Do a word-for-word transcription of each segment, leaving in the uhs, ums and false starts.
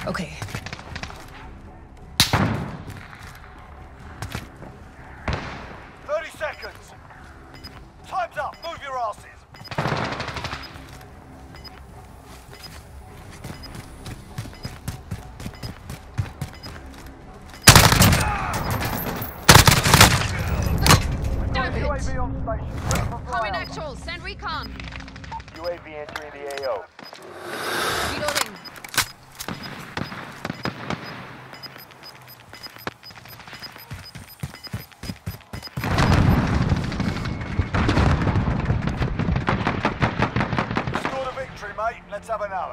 Okay. thirty seconds. Time's up. Move your asses. Damn U A it! V on station. Ready for Coming flyover. actual, send recon. U A V entering the A O. Reloading. Scored a victory, mate. Let's have another.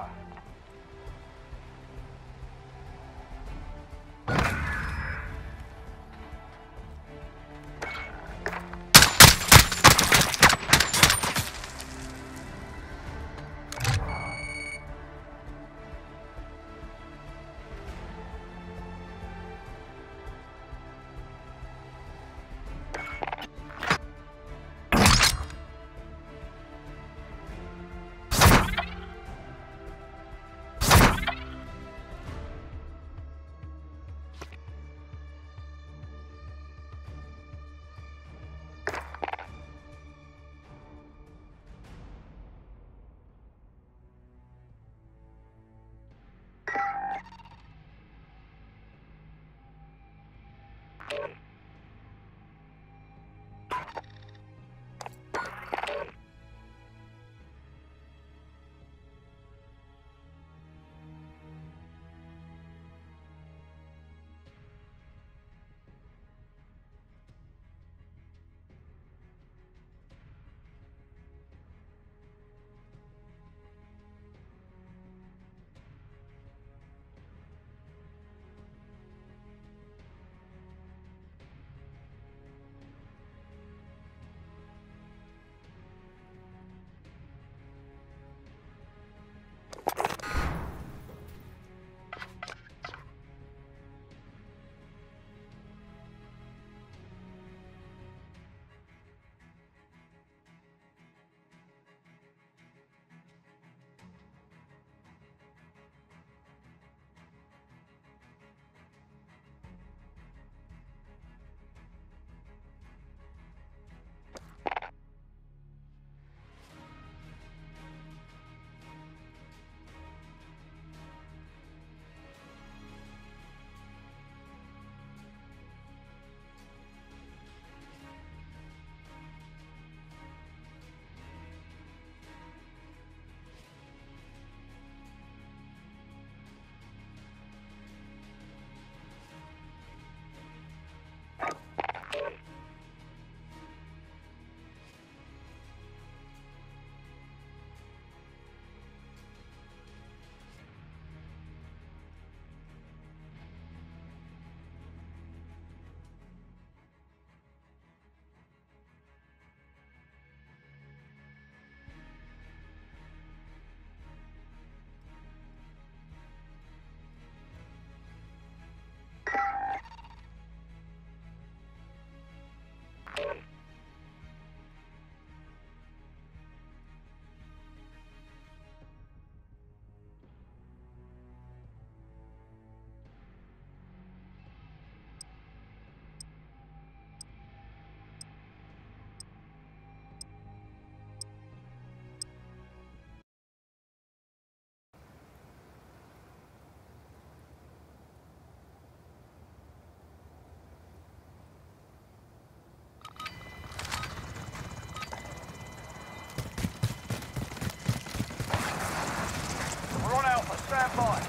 We're on Alpha. Stand by.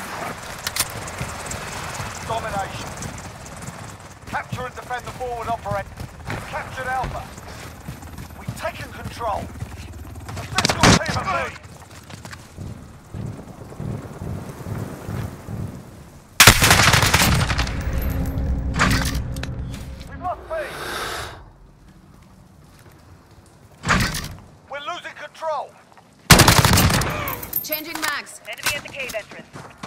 Domination. Capture and defend the forward operate. Captured Alpha. We've taken control. Assist your team at me. We've lost B. We're losing control. Changing mags. Enemy at the cave entrance.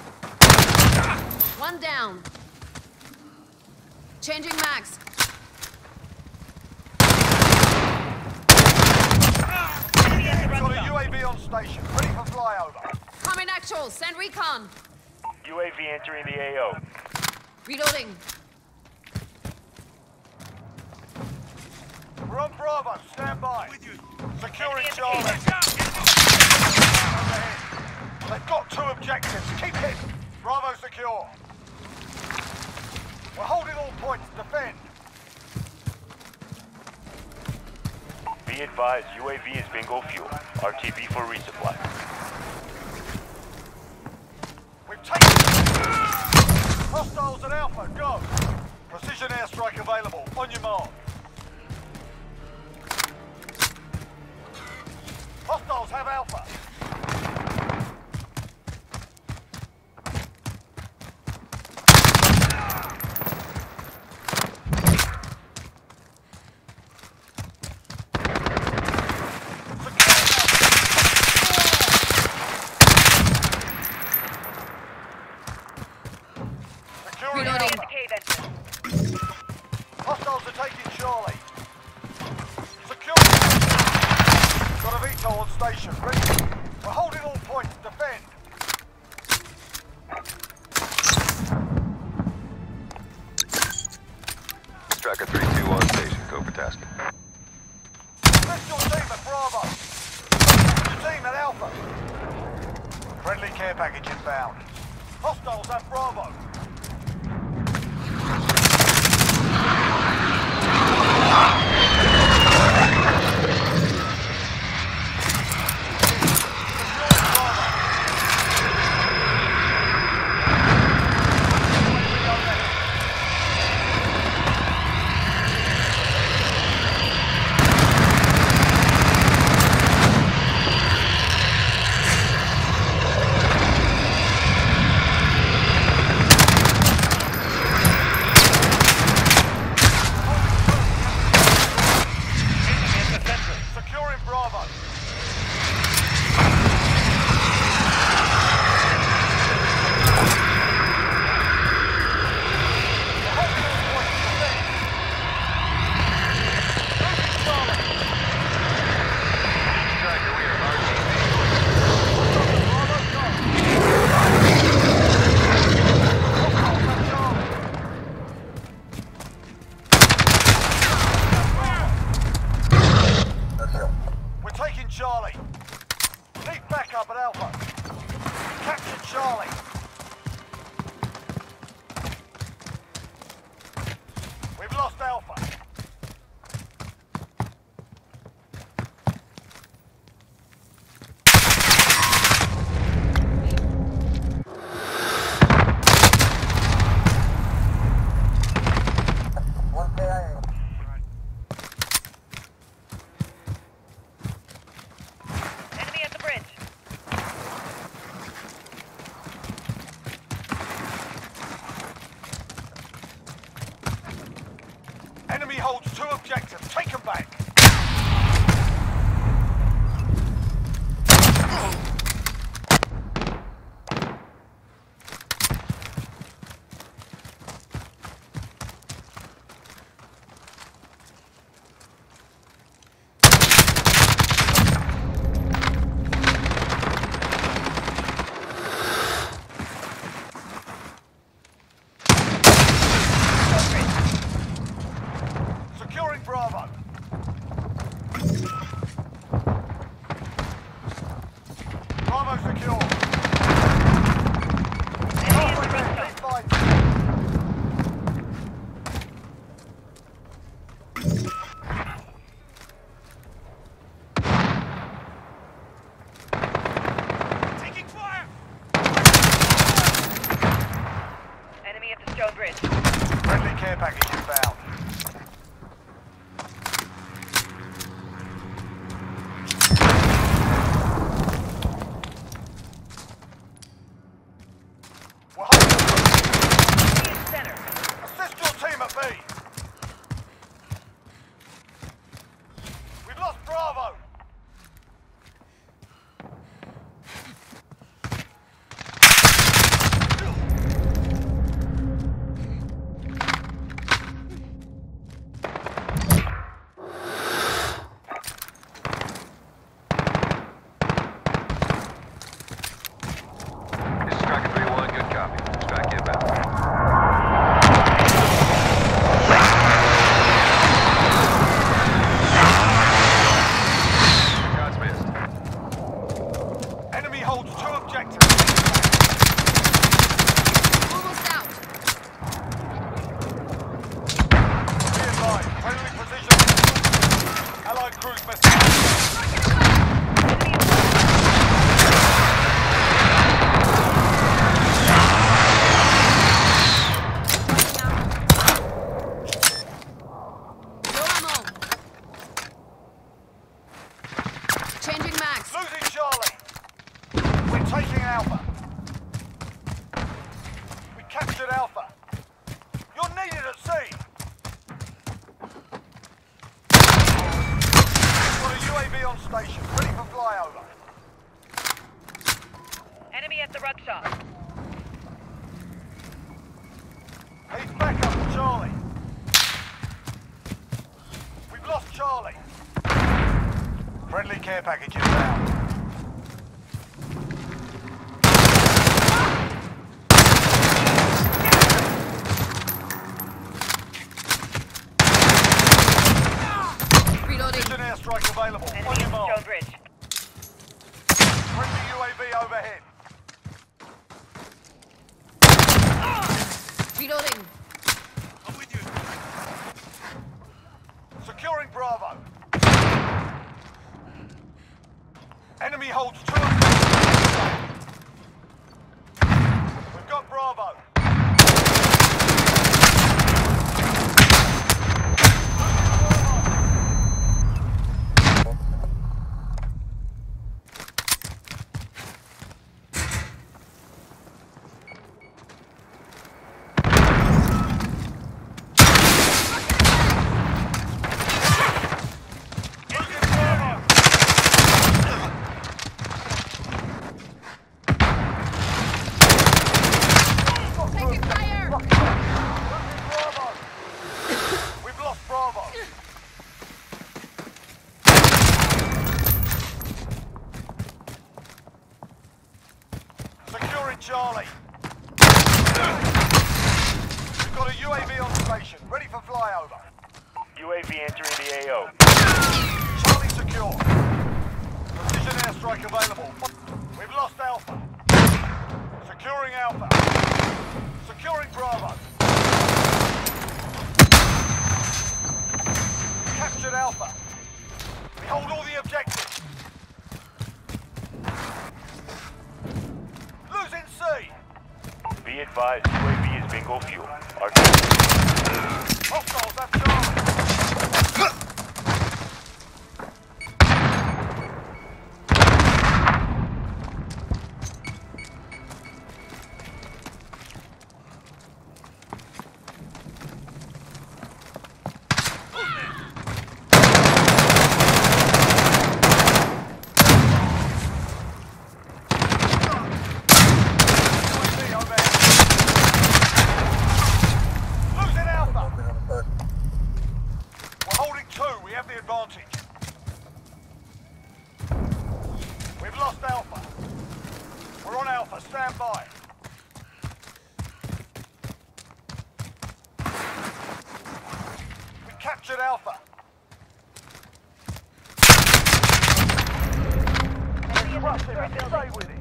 One down. Changing mags. Enemy at the Got a run U A V on station, ready for flyover. Coming actual, send recon. U A V entering the A O. Reloading. We're on Bravo. Stand by. With you. Securing Charlie. Overhead. They've got two objectives. Keep it. Bravo secure. We're holding all points. Defend. Be advised, U A V is bingo fuel. R T B for resupply. We've taken... Hostiles at Alpha. Go. Precision airstrike available. On your mark. Hostiles have Alpha. Securing Reloading. Alpha. Hostiles are taking Charlie. Secure. Got a V TOL on station. Ready. We're holding all points. Defend. Tracker three two on station, Cobra tasking. Pistol team at Bravo. Your team at Alpha. Friendly care package inbound. Hostiles at Bravo. Securing Bravo. Tracker, we are R T B. We're taking Charlie. Need backup at Alpha. Captured Charlie. We've lost Alpha. Enemy at the bridge. Enemy holds two objectives. Take them back. Securing Bravo. Bravo secure. Enemy at the rest Keep stop. fighting. Taking fire! Enemy at the stone bridge. Friendly care package inbound. Alpha. We captured Alpha. You're needed at sea. Got a U A V on station, ready for flyover. Enemy at the ruck shop. Need backup for Charlie. We've lost Charlie. Friendly care package inbound. Reloading. Precision airstrike available. On Enemy your at the mark. stone bridge. Friendly U A V overhead. Reloading. I'm with you. Securing Bravo. Enemy holds two objectives. We've got Bravo. Taking fire. Bravo! We've lost Bravo. Securing Charlie. We've got a U A V on station, ready for flyover. U A V entering the A O. Charlie secure. Precision airstrike available. We've lost Alpha. Securing Alpha. Securing Bravo. Captured Alpha. We hold all the objectives. Losing C. Be advised, U A V is bingo fuel. R T B. Hostiles have Charlie. Losing Alpha. We're holding two. We have the advantage. We've lost Alpha. We're on Alpha. Stand by. We captured Alpha. Enemy at the third Stay building. with it.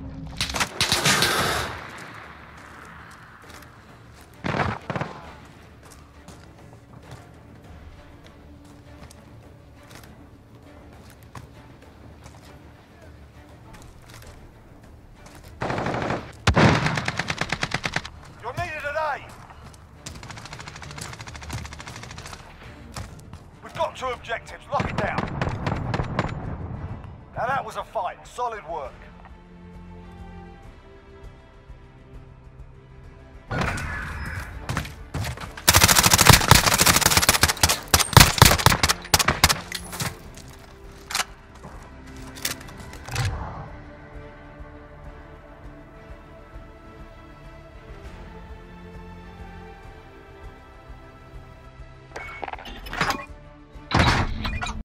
You're needed at A. We've got two objectives. Lock it down. Now that was a fight. Solid work.